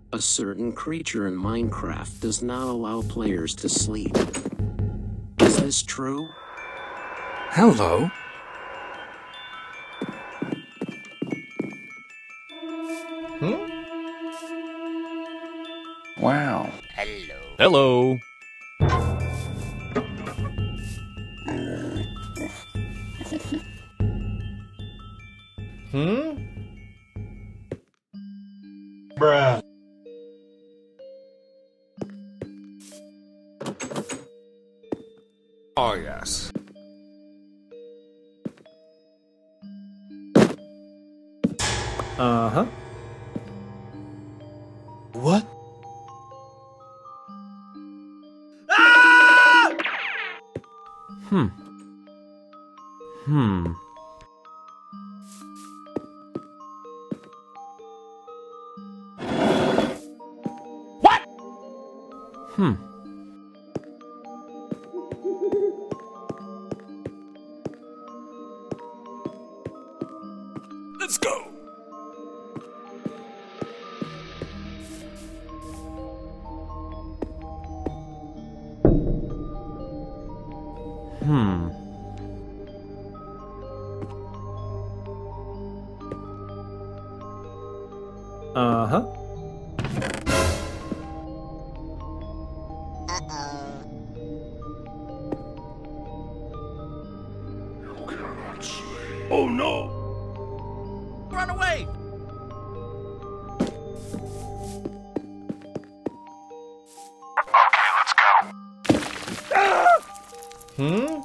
A certain creature in Minecraft does not allow players to sleep. Is this true? Hello? Wow. Hello. Bruh. Oh, yes. Uh-huh. What? Hmm. What? Hmm. Let's go. Uh-huh. Oh no. Run away! Hmm?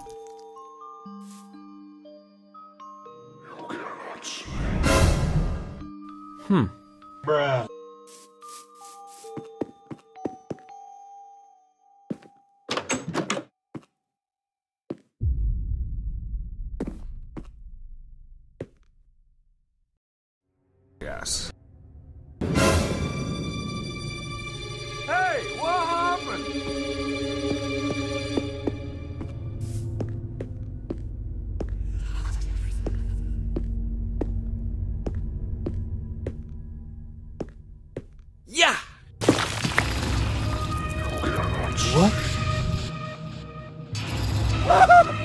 Bruh. Yes. Hey, what happened? Yeah! What?